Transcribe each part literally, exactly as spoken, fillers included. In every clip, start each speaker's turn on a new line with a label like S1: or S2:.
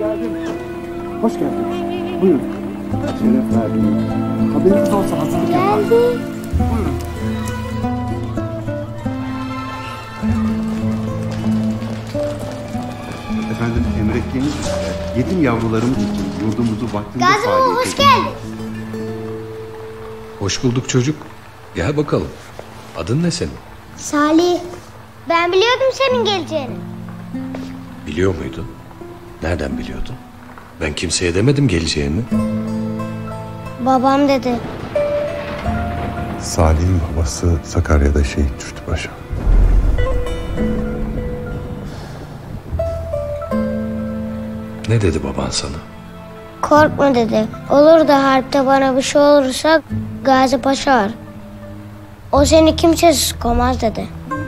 S1: Hoş geldiniz. Buyurun. Şeref verdiniz. Haberiniz olsa hazırlık yaparım. Buyurun. Efendim emrettiğiniz üzere yetim yavrularımız için yurdumuzu vaktinde
S2: Gazi baba hoş geldin.
S3: Hoş bulduk çocuk. Gel bakalım. Adın ne senin?
S2: Salih. Ben biliyordum senin geleceğini.
S3: Biliyor muydun? Nereden biliyordun? Ben kimseye demedim geleceğini.
S2: Babam dedi.
S4: Salih'in babası Sakarya'da şehit düştü paşa.
S3: Ne dedi baban sana?
S2: Korkma dedi. Olur da harpte bana bir şey olursa Gazi Paşa var. O seni kimsesiz koymaz dedi.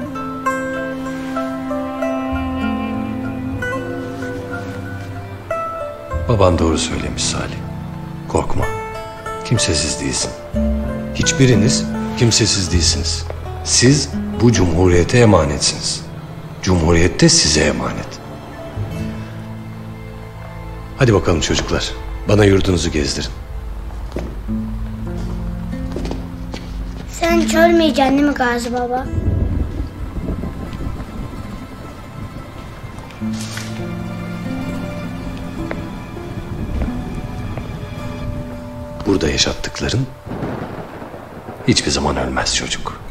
S3: Baban doğru söylemiş Salih. Korkma. Kimsesiz değilsin. Hiçbiriniz kimsesiz değilsiniz. Siz bu cumhuriyete emanetsiniz. Cumhuriyet de size emanet. Hadi bakalım çocuklar. Bana yurdunuzu gezdirin.
S2: Sen hiç ölmeyeceksin değil mi Gazi baba?
S3: Burada yaşattıkların hiçbir zaman ölmez çocuk.